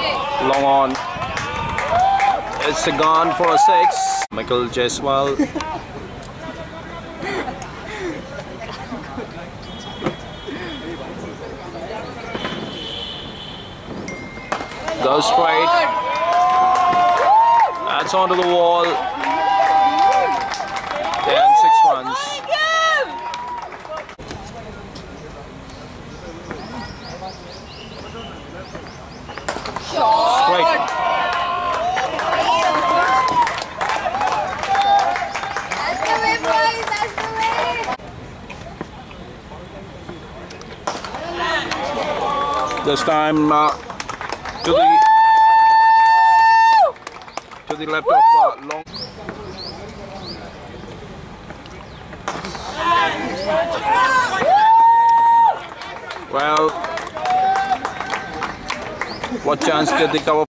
Long on. It's a gone for a 6. Michael Jaiswal. Goes straight. That's onto the wall. Then 6 runs. Straight. That's the way, boys. That's the way. This time to the left of long. Well, what chance did they cover?